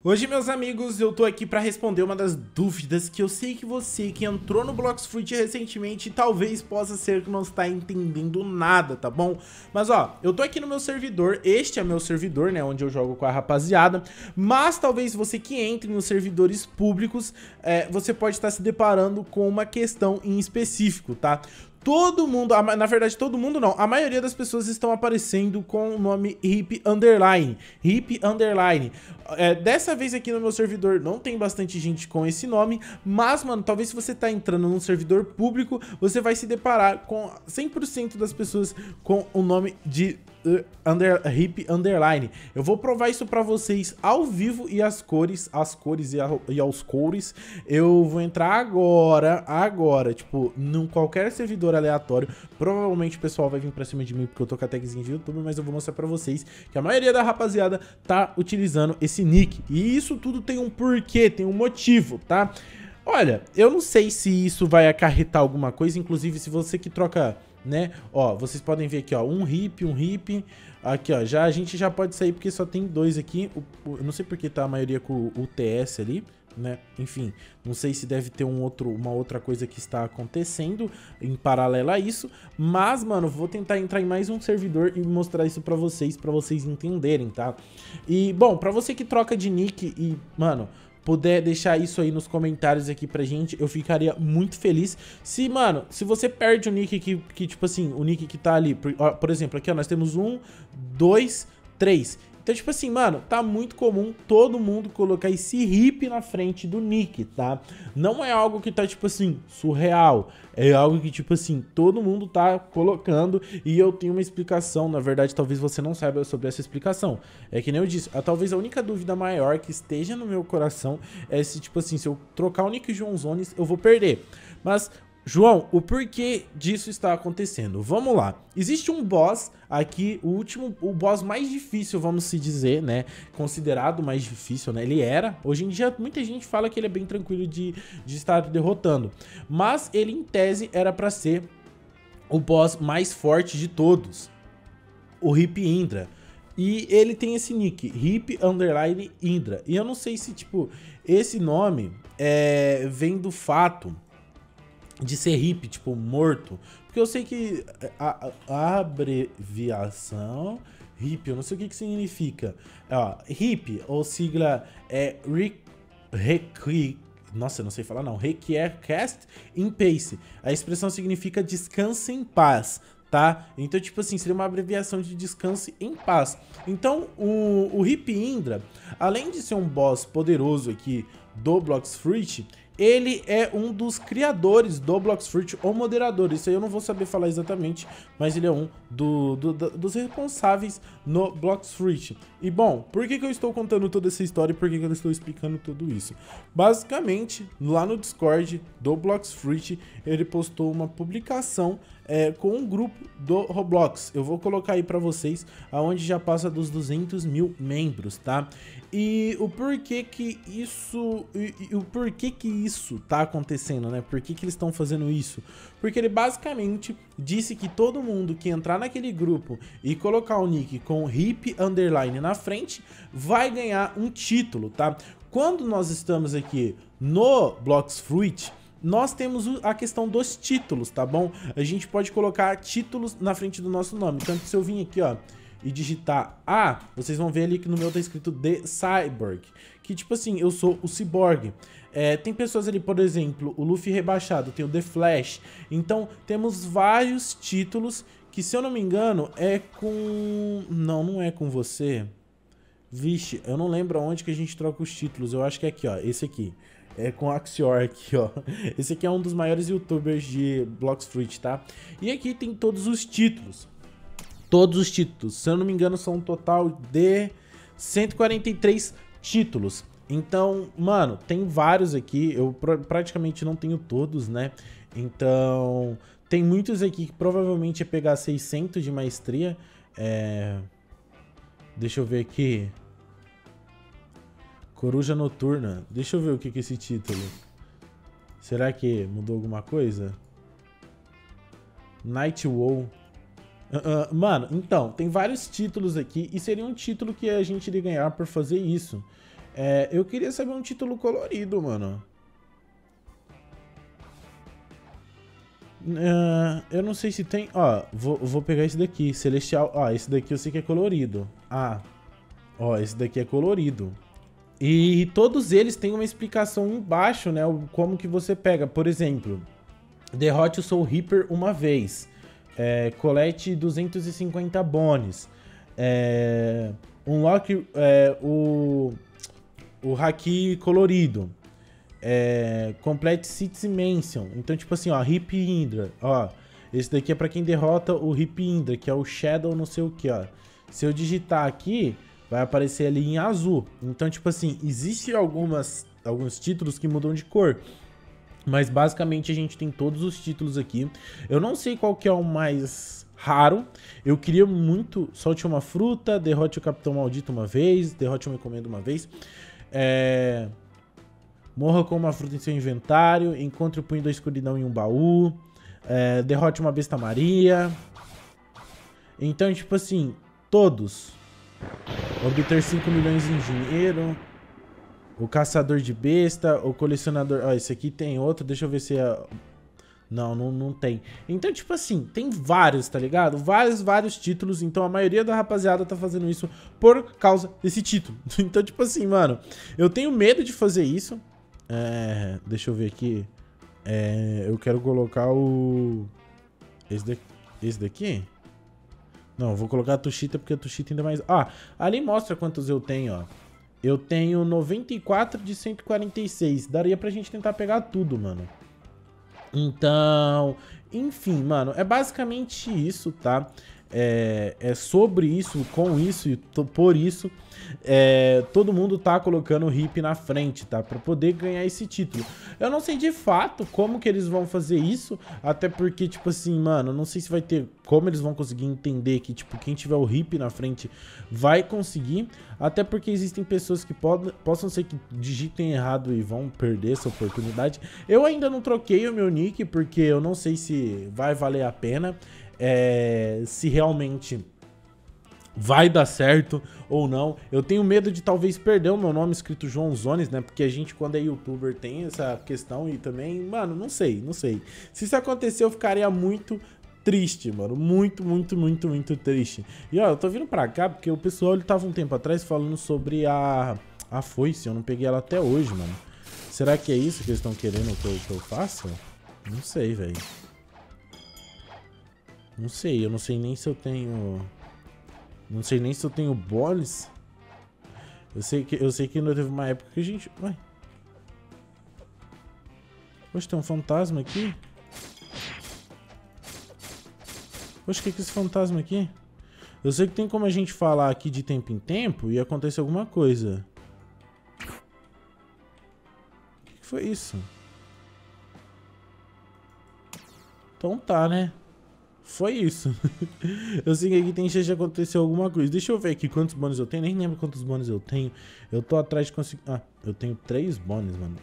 Hoje, meus amigos, eu tô aqui pra responder uma das dúvidas que eu sei que você que entrou no Blox Fruit recentemente talvez possa ser que não está entendendo nada, tá bom? Mas ó, eu tô aqui no meu servidor, este é meu servidor, né, onde eu jogo com a rapaziada, mas talvez você que entre nos servidores públicos, você pode estar se deparando com uma questão em específico, tá? Todo mundo, na verdade todo mundo não, a maioria das pessoas estão aparecendo com o nome Hip Underline. Dessa vez aqui no meu servidor não tem bastante gente com esse nome, mas mano, talvez se você tá entrando num servidor público, você vai se deparar com 100% das pessoas com o nome de Hip Underline. Eu vou provar isso pra vocês ao vivo e aos cores, eu vou entrar agora, tipo, num qualquer servidor aleatório. Provavelmente o pessoal vai vir pra cima de mim porque eu tô com a tagzinha de YouTube, mas eu vou mostrar pra vocês que a maioria da rapaziada tá utilizando esse nick. E isso tudo tem um porquê, tem um motivo, tá? Olha, eu não sei se isso vai acarretar alguma coisa, inclusive se você que troca, né, ó, vocês podem ver aqui, ó, um hip, aqui, ó, a gente já pode sair porque só tem dois aqui, eu não sei porque tá a maioria com o TS ali, né, enfim, não sei se deve ter uma outra coisa que está acontecendo em paralelo a isso, mas, mano, vou tentar entrar em mais um servidor e mostrar isso pra vocês entenderem, tá? E, bom, pra você que troca de nick e, mano, puder deixar isso aí nos comentários aqui pra gente, eu ficaria muito feliz. Se, mano, se você perde o nick que tipo assim, o nick que tá ali, por exemplo, aqui ó, nós temos 1, 2, 3. Então, tipo assim, mano, tá muito comum todo mundo colocar esse hip na frente do nick, tá? Não é algo que tá, tipo assim, surreal. É algo que, tipo assim, todo mundo tá colocando e eu tenho uma explicação. Na verdade, talvez você não saiba sobre essa explicação. É que nem eu disse, talvez a única dúvida maior que esteja no meu coração é se, tipo assim, se eu trocar o nick João Zones, eu vou perder. Mas... João, o porquê disso está acontecendo? Vamos lá. Existe um boss aqui, o boss mais difícil, vamos se dizer, né? Considerado mais difícil, né? Ele era. Hoje em dia, muita gente fala que ele é bem tranquilo de estar derrotando. Mas ele, em tese, era para ser o boss mais forte de todos. O Hip Indra. E ele tem esse nick, Hip Underline Indra. E eu não sei se, tipo, esse nome vem do fato de ser hip, tipo, morto. Porque eu sei que a abreviação hip, eu não sei o que significa. Ó, hip, ou sigla nossa, eu não sei falar não. Require Cast in Pace. A expressão significa descanse em paz, tá? Então, tipo assim, seria uma abreviação de descanse em paz. Então, o Hip Indra, além de ser um boss poderoso aqui do Blox Fruit, ele é um dos criadores do Blox Fruit, ou moderador, isso aí eu não vou saber falar exatamente, mas ele é um dos responsáveis no Blox Fruit. E bom, por que eu estou contando toda essa história e por que eu estou explicando tudo isso? Basicamente, lá no Discord do Blox Fruit, ele postou uma publicação com um grupo do Roblox. Eu vou colocar aí pra vocês, aonde já passa dos 200 mil membros, tá? E o porquê que isso... o porquê que isso tá acontecendo, né? Por que eles estão fazendo isso? Porque ele basicamente disse que todo mundo que entrar naquele grupo e colocar o nick com Hip Underline na frente vai ganhar um título, tá? Quando nós estamos aqui no Blox Fruit, nós temos a questão dos títulos, tá bom? A gente pode colocar títulos na frente do nosso nome. Tanto que se eu vim aqui, ó, e digitar A, vocês vão ver ali que no meu tá escrito The Cyborg, que tipo assim, eu sou o Cyborg. Tem pessoas ali, por exemplo, o Luffy rebaixado, tem o The Flash. Então, temos vários títulos que, se eu não me engano, é com... Não é com você. Vixe, eu não lembro aonde que a gente troca os títulos. Eu acho que é aqui, ó, esse aqui. É com Axior aqui, ó. Esse aqui é um dos maiores youtubers de Blox Fruit, tá? E aqui tem todos os títulos. Todos os títulos. Se eu não me engano, são um total de 143 títulos. Então, mano, tem vários aqui. Eu praticamente não tenho todos, né? Então, tem muitos aqui que provavelmente é pegar 600 de maestria. Deixa eu ver aqui. Coruja Noturna. Deixa eu ver o que é esse título. Será que mudou alguma coisa? Night Wall. Mano, então, tem vários títulos aqui e seria um título que a gente iria ganhar por fazer isso. Eu queria saber um título colorido, mano. Eu não sei se tem... Ó, vou pegar esse daqui, Celestial. Ó, esse daqui eu sei que é colorido. Ah, ó, esse daqui é colorido. E todos eles têm uma explicação embaixo, né? Como que você pega. Por exemplo, derrote o Soul Reaper uma vez. Colete 250 bones. Unlock o Haki colorido. Complete Cities Mansion. Então, tipo assim, ó, Hip Indra. Ó, esse daqui é pra quem derrota o Hip Indra, que é o Shadow não sei o que, ó. Se eu digitar aqui, vai aparecer ali em azul. Então, tipo assim, existem alguns títulos que mudam de cor. Mas basicamente a gente tem todos os títulos aqui. Eu não sei qual que é o mais raro. Eu queria muito... Solte uma fruta, derrote o Capitão Maldito uma vez, derrote uma encomenda uma vez. Morra com uma fruta em seu inventário, encontre o punho da escuridão em um baú. Derrote uma besta Maria. Então, tipo assim, todos. Obter 5 milhões em dinheiro. O caçador de besta, o colecionador... Ó, esse aqui tem outro, deixa eu ver se é... Não tem. Então, tipo assim, tem vários, tá ligado? Vários títulos. Então, a maioria da rapaziada tá fazendo isso por causa desse título. Então, tipo assim, mano, eu tenho medo de fazer isso. Deixa eu ver aqui. Eu quero colocar o... Esse daqui? Não, eu vou colocar a Tushita porque a Tushita ainda é mais... Ah, ali mostra quantos eu tenho, ó. Eu tenho 94 de 146. Daria pra gente tentar pegar tudo, mano. Então, enfim, mano, é basicamente isso, tá? É sobre isso, com isso e por isso, todo mundo tá colocando o Hip na frente, tá? Pra poder ganhar esse título. Eu não sei de fato como que eles vão fazer isso, até porque, tipo assim, mano, não sei se vai ter como eles vão conseguir entender que, tipo, quem tiver o Hip na frente vai conseguir, até porque existem pessoas que possam ser que digitem errado e vão perder essa oportunidade. Eu ainda não troquei o meu nick, porque eu não sei se vai valer a pena. Se realmente vai dar certo ou não. Eu tenho medo de talvez perder o meu nome escrito João Zones, né? Porque a gente, quando é youtuber, tem essa questão e também, mano, não sei. Se isso acontecer, eu ficaria muito triste, mano. Muito triste. E ó, eu tô vindo pra cá porque o pessoal, ele tava um tempo atrás falando sobre a foice. Eu não peguei ela até hoje, mano. Será que é isso que eles estão querendo que eu faça? Não sei, velho. Não sei, eu não sei nem se eu tenho... Não sei nem se eu tenho bolis. Eu sei que ainda teve uma época que a gente... Ué. Poxa, tem um fantasma aqui. Poxa, o que é esse fantasma aqui? Eu sei que tem como a gente falar aqui de tempo em tempo e acontecer alguma coisa. O que foi isso? Então tá, né? Foi isso. Eu sei que aqui tem chance de acontecer alguma coisa. Deixa eu ver aqui quantos bônus eu tenho. Nem lembro quantos bônus eu tenho. Eu tô atrás de conseguir... Ah, eu tenho 3 bônus, mano.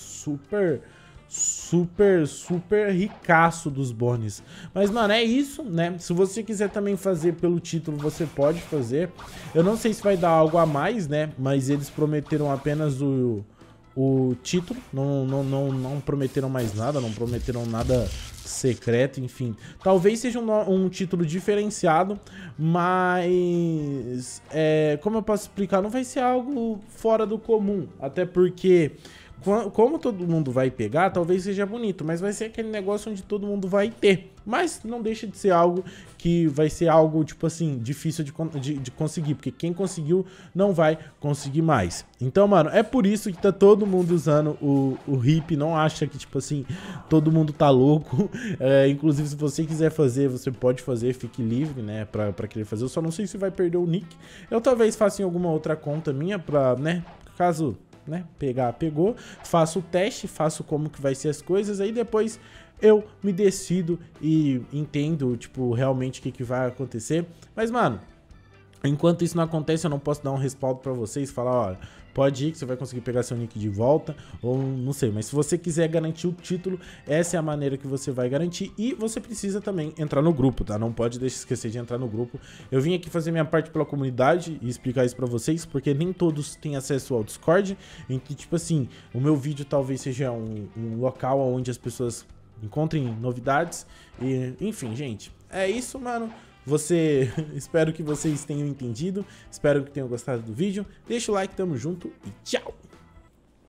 Super ricaço dos bônus. Mas, mano, é isso, né? Se você quiser também fazer pelo título, você pode fazer. Eu não sei se vai dar algo a mais, né? Mas eles prometeram apenas o título. Não prometeram mais nada. Não prometeram nada secreto, enfim. Talvez seja um título diferenciado, mas como eu posso explicar, não vai ser algo fora do comum, até porque como todo mundo vai pegar, talvez seja bonito, mas vai ser aquele negócio onde todo mundo vai ter. Mas não deixa de ser algo que vai ser algo, tipo assim, difícil de conseguir, porque quem conseguiu não vai conseguir mais. Então, mano, é por isso que tá todo mundo usando o Hip, não acha que, tipo assim, todo mundo tá louco. Inclusive, se você quiser fazer, você pode fazer, fique livre, né, pra querer fazer. Eu só não sei se vai perder o nick. Eu talvez faça em alguma outra conta minha pra, né, caso... né, pegou, faço o teste, faço como que vai ser as coisas, aí depois eu me decido e entendo, tipo, realmente o que vai acontecer. Mas, mano, enquanto isso não acontece, eu não posso dar um respaldo pra vocês, falar, ó, pode ir que você vai conseguir pegar seu nick de volta, ou não sei, mas se você quiser garantir o título, essa é a maneira que você vai garantir. E você precisa também entrar no grupo, tá? Não pode esquecer de entrar no grupo. Eu vim aqui fazer minha parte pela comunidade e explicar isso pra vocês, porque nem todos têm acesso ao Discord, em que, tipo assim, o meu vídeo talvez seja um local onde as pessoas encontrem novidades, e enfim, gente, é isso, mano. Espero que vocês tenham entendido, espero que tenham gostado do vídeo. Deixa o like, tamo junto e tchau!